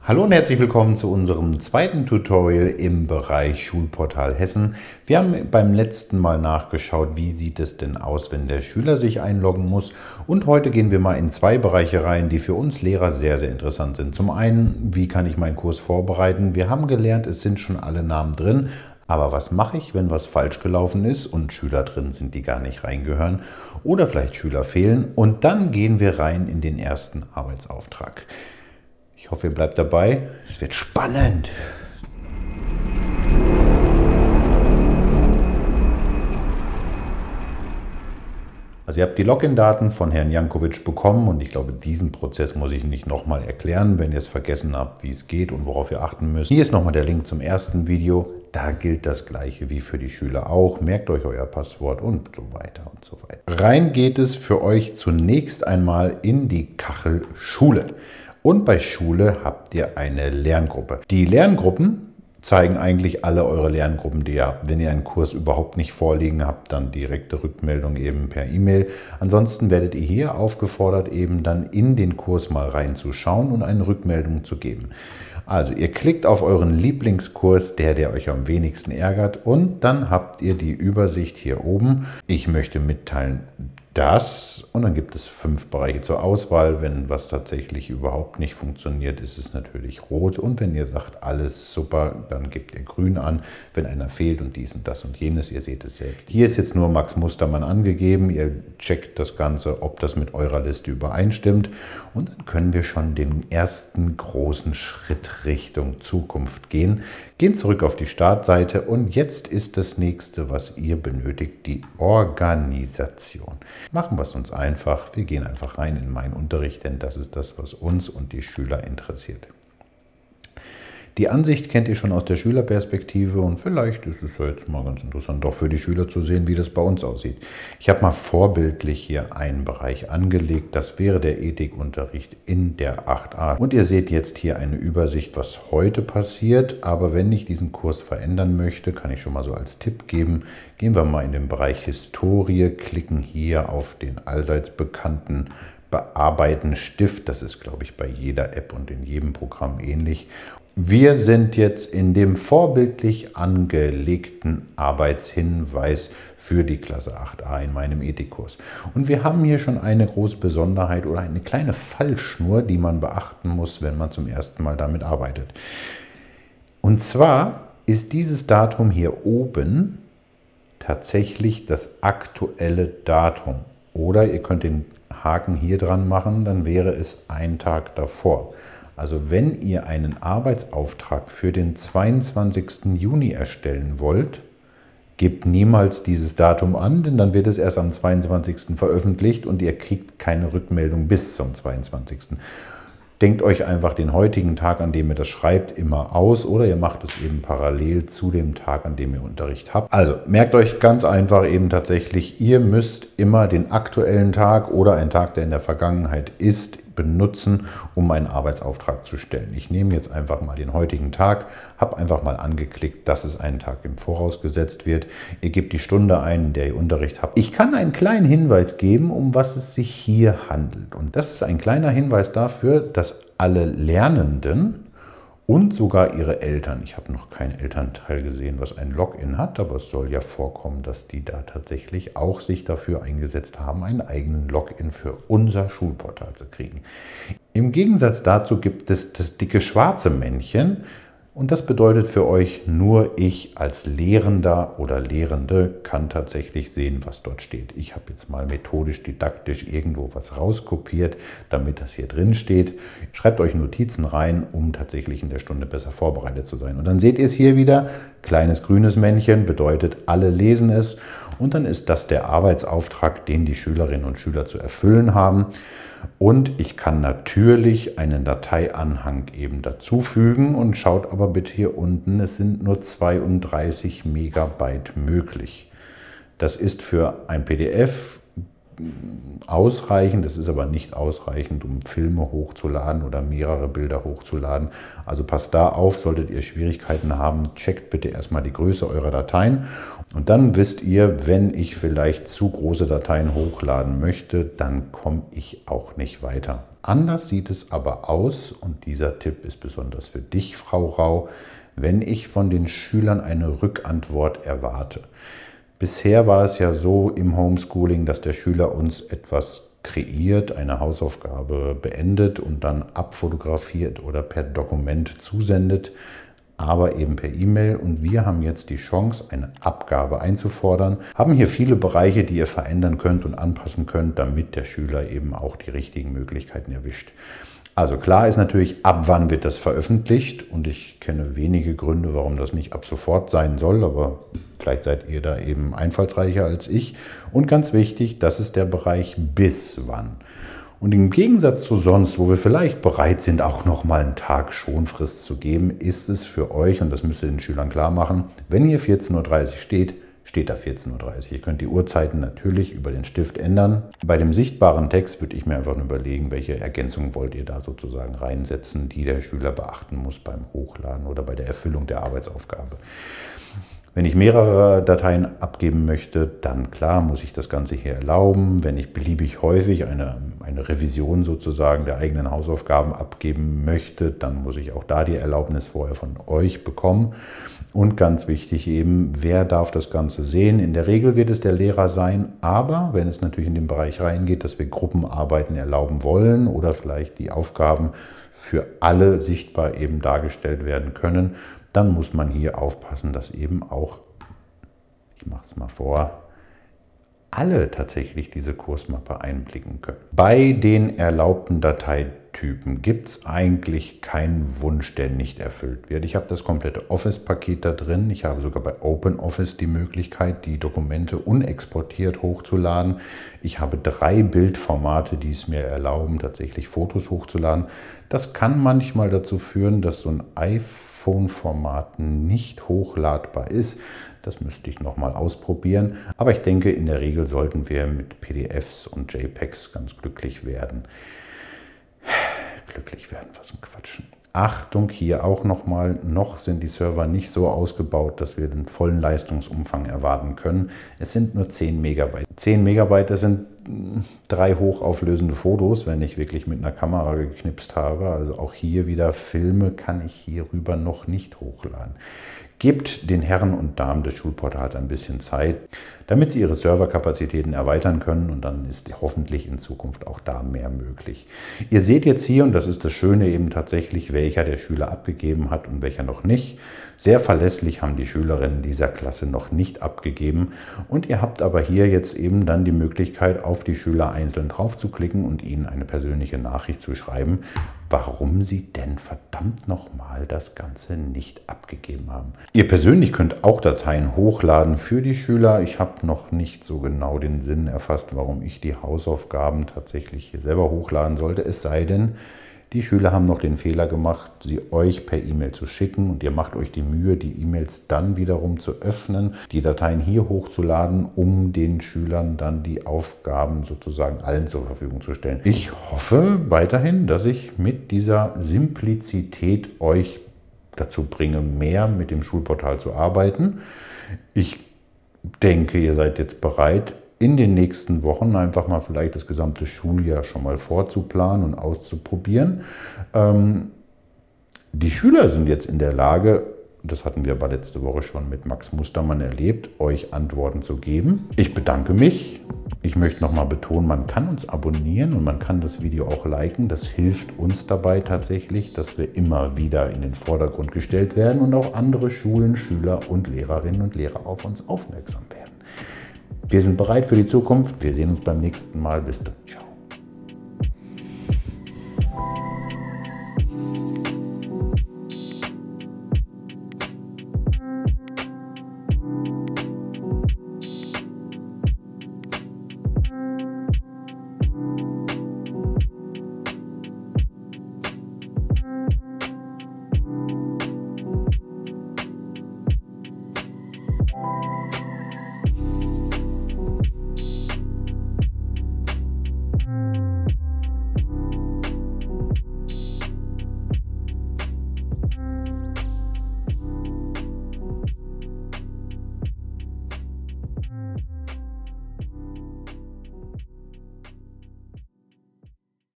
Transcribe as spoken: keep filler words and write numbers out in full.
Hallo und herzlich willkommen zu unserem zweiten Tutorial im Bereich Schulportal Hessen. Wir haben beim letzten Mal nachgeschaut, wie sieht es denn aus, wenn der Schüler sich einloggen muss. Und heute gehen wir mal in zwei Bereiche rein, die für uns Lehrer sehr, sehr interessant sind. Zum einen, wie kann ich meinen Kurs vorbereiten? Wir haben gelernt, es sind schon alle Namen drin. Aber was mache ich, wenn was falsch gelaufen ist und Schüler drin sind, die gar nicht reingehören oder vielleicht Schüler fehlen? Und dann gehen wir rein in den ersten Arbeitsauftrag. Ich hoffe, ihr bleibt dabei. Es wird spannend. Also ihr habt die Login-Daten von Herrn Jankovic bekommen und ich glaube, diesen Prozess muss ich nicht nochmal erklären, wenn ihr es vergessen habt, wie es geht und worauf ihr achten müsst. Hier ist nochmal der Link zum ersten Video. Da gilt das Gleiche wie für die Schüler auch. Merkt euch euer Passwort und so weiter und so weiter. Rein geht es für euch zunächst einmal in die Kachel Schule. Und bei Schule habt ihr eine Lerngruppe. Die Lerngruppen zeigen eigentlich alle eure Lerngruppen, die ihr habt. Wenn ihr einen Kurs überhaupt nicht vorliegen habt, dann direkte Rückmeldung eben per E-Mail. Ansonsten werdet ihr hier aufgefordert, eben dann in den Kurs mal reinzuschauen und eine Rückmeldung zu geben. Also ihr klickt auf euren Lieblingskurs, der, der euch am wenigsten ärgert, und dann habt ihr die Übersicht hier oben. Ich möchte mitteilen, das, und dann gibt es fünf Bereiche zur Auswahl. Wenn was tatsächlich überhaupt nicht funktioniert, ist es natürlich rot. Und wenn ihr sagt, alles super, dann gebt ihr grün an. Wenn einer fehlt und dies und das und jenes, ihr seht es selbst. Hier ist jetzt nur Max Mustermann angegeben. Ihr checkt das Ganze, ob das mit eurer Liste übereinstimmt. Und dann können wir schon den ersten großen Schritt Richtung Zukunft gehen. Gehen zurück auf die Startseite und jetzt ist das nächste, was ihr benötigt, die Organisation. Machen wir es uns einfach. Wir gehen einfach rein in meinen Unterricht, denn das ist das, was uns und die Schüler interessiert. Die Ansicht kennt ihr schon aus der Schülerperspektive und vielleicht ist es ja jetzt mal ganz interessant, auch für die Schüler zu sehen, wie das bei uns aussieht. Ich habe mal vorbildlich hier einen Bereich angelegt, das wäre der Ethikunterricht in der acht a. Und ihr seht jetzt hier eine Übersicht, was heute passiert, aber wenn ich diesen Kurs verändern möchte, kann ich schon mal so als Tipp geben, gehen wir mal in den Bereich Historie, klicken hier auf den allseits bekannten Bearbeiten Stift, das ist, glaube ich, bei jeder App und in jedem Programm ähnlich. Wir sind jetzt in dem vorbildlich angelegten Arbeitshinweis für die Klasse acht a in meinem Ethikkurs. Und wir haben hier schon eine große Besonderheit oder eine kleine Fallschnur, die man beachten muss, wenn man zum ersten Mal damit arbeitet. Und zwar ist dieses Datum hier oben tatsächlich das aktuelle Datum. Oder ihr könnt den Haken hier dran machen, dann wäre es ein Tag davor. Also wenn ihr einen Arbeitsauftrag für den zweiundzwanzigsten Juni erstellen wollt, gebt niemals dieses Datum an, denn dann wird es erst am zweiundzwanzigsten veröffentlicht und ihr kriegt keine Rückmeldung bis zum zweiundzwanzigsten Denkt euch einfach den heutigen Tag, an dem ihr das schreibt, immer aus oder ihr macht es eben parallel zu dem Tag, an dem ihr Unterricht habt. Also merkt euch ganz einfach eben tatsächlich, ihr müsst immer den aktuellen Tag oder einen Tag, der in der Vergangenheit ist, benutzen, um einen Arbeitsauftrag zu stellen. Ich nehme jetzt einfach mal den heutigen Tag, habe einfach mal angeklickt, dass es einen Tag im Voraus gesetzt wird. Ihr gebt die Stunde ein, in der ihr Unterricht habt. Ich kann einen kleinen Hinweis geben, um was es sich hier handelt. Und das ist ein kleiner Hinweis dafür, dass alle Lernenden und sogar ihre Eltern, ich habe noch keinen Elternteil gesehen, was ein Login hat, aber es soll ja vorkommen, dass die da tatsächlich auch sich dafür eingesetzt haben, einen eigenen Login für unser Schulportal zu kriegen. Im Gegensatz dazu gibt es das dicke schwarze Männchen. Und das bedeutet für euch, nur ich als Lehrender oder Lehrende kann tatsächlich sehen, was dort steht. Ich habe jetzt mal methodisch, didaktisch irgendwo was rauskopiert, damit das hier drin steht. Schreibt euch Notizen rein, um tatsächlich in der Stunde besser vorbereitet zu sein. Und dann seht ihr es hier wieder, kleines grünes Männchen bedeutet, alle lesen es. Und dann ist das der Arbeitsauftrag, den die Schülerinnen und Schüler zu erfüllen haben. Und ich kann natürlich einen Dateianhang eben dazufügen und schaut aber bitte hier unten, es sind nur zweiunddreißig Megabyte möglich. Das ist für ein P D F ausreichend, das ist aber nicht ausreichend, um Filme hochzuladen oder mehrere Bilder hochzuladen. Also passt da auf, solltet ihr Schwierigkeiten haben, checkt bitte erstmal die Größe eurer Dateien und dann wisst ihr, wenn ich vielleicht zu große Dateien hochladen möchte, dann komme ich auch nicht weiter. Anders sieht es aber aus, und dieser Tipp ist besonders für dich, Frau Rau, wenn ich von den Schülern eine Rückantwort erwarte. Bisher war es ja so im Homeschooling, dass der Schüler uns etwas kreiert, eine Hausaufgabe beendet und dann abfotografiert oder per Dokument zusendet, aber eben per E-Mail. Und wir haben jetzt die Chance, eine Abgabe einzufordern, haben hier viele Bereiche, die ihr verändern könnt und anpassen könnt, damit der Schüler eben auch die richtigen Möglichkeiten erwischt. Also klar ist natürlich, ab wann wird das veröffentlicht, und ich kenne wenige Gründe, warum das nicht ab sofort sein soll, aber vielleicht seid ihr da eben einfallsreicher als ich. Und ganz wichtig, das ist der Bereich bis wann. Und im Gegensatz zu sonst, wo wir vielleicht bereit sind, auch noch mal einen Tag Schonfrist zu geben, ist es für euch, und das müsst ihr den Schülern klar machen, wenn hier vierzehn Uhr dreißig steht, steht da vierzehn Uhr dreißig. Ihr könnt die Uhrzeiten natürlich über den Stift ändern. Bei dem sichtbaren Text würde ich mir einfach nur überlegen, welche Ergänzungen wollt ihr da sozusagen reinsetzen, die der Schüler beachten muss beim Hochladen oder bei der Erfüllung der Arbeitsaufgabe. Wenn ich mehrere Dateien abgeben möchte, dann klar muss ich das Ganze hier erlauben. Wenn ich beliebig häufig eine, eine Revision sozusagen der eigenen Hausaufgaben abgeben möchte, dann muss ich auch da die Erlaubnis vorher von euch bekommen. Und ganz wichtig eben, wer darf das Ganze sehen? In der Regel wird es der Lehrer sein, aber wenn es natürlich in den Bereich reingeht, dass wir Gruppenarbeiten erlauben wollen oder vielleicht die Aufgaben für alle sichtbar eben dargestellt werden können, dann muss man hier aufpassen, dass eben auch, ich mache es mal vor, alle tatsächlich diese Kursmappe einblicken können. Bei den erlaubten Dateitypen gibt es eigentlich keinen Wunsch, der nicht erfüllt wird. Ich habe das komplette Office-Paket da drin. Ich habe sogar bei OpenOffice die Möglichkeit, die Dokumente unexportiert hochzuladen. Ich habe drei Bildformate, die es mir erlauben, tatsächlich Fotos hochzuladen. Das kann manchmal dazu führen, dass so ein iPhone-Format nicht hochladbar ist. Das müsste ich nochmal ausprobieren. Aber ich denke, in der Regel sollten wir mit P D Fs und JPEGs ganz glücklich werden. Glücklich werden, was ein Quatsch. Achtung, hier auch nochmal, noch sind die Server nicht so ausgebaut, dass wir den vollen Leistungsumfang erwarten können. Es sind nur zehn Megabyte. zehn Megabyte, das sind drei hochauflösende Fotos, wenn ich wirklich mit einer Kamera geknipst habe. Also auch hier wieder Filme kann ich hierüber noch nicht hochladen. Gebt den Herren und Damen des Schulportals ein bisschen Zeit, damit sie ihre Serverkapazitäten erweitern können, und dann ist hoffentlich in Zukunft auch da mehr möglich. Ihr seht jetzt hier, und das ist das Schöne eben tatsächlich, welcher der Schüler abgegeben hat und welcher noch nicht. Sehr verlässlich haben die Schülerinnen dieser Klasse noch nicht abgegeben, und ihr habt aber hier jetzt eben dann die Möglichkeit, auf die Schüler einzeln drauf zu klicken und ihnen eine persönliche Nachricht zu schreiben, warum sie denn verdammt nochmal das Ganze nicht abgegeben haben. Ihr persönlich könnt auch Dateien hochladen für die Schüler. Ich habe noch nicht so genau den Sinn erfasst, warum ich die Hausaufgaben tatsächlich hier selber hochladen sollte, es sei denn, die Schüler haben noch den Fehler gemacht, sie euch per E-Mail zu schicken, und ihr macht euch die Mühe, die E-Mails dann wiederum zu öffnen, die Dateien hier hochzuladen, um den Schülern dann die Aufgaben sozusagen allen zur Verfügung zu stellen. Ich hoffe weiterhin, dass ich mit dieser Simplizität euch dazu bringe, mehr mit dem Schulportal zu arbeiten. Ich denke, ihr seid jetzt bereit, in den nächsten Wochen einfach mal vielleicht das gesamte Schuljahr schon mal vorzuplanen und auszuprobieren. Ähm, die Schüler sind jetzt in der Lage, das hatten wir aber letzte Woche schon mit Max Mustermann erlebt, euch Antworten zu geben. Ich bedanke mich. Ich möchte nochmal betonen, man kann uns abonnieren und man kann das Video auch liken. Das hilft uns dabei tatsächlich, dass wir immer wieder in den Vordergrund gestellt werden und auch andere Schulen, Schüler und Lehrerinnen und Lehrer auf uns aufmerksam werden. Wir sind bereit für die Zukunft. Wir sehen uns beim nächsten Mal. Bis dann. Ciao.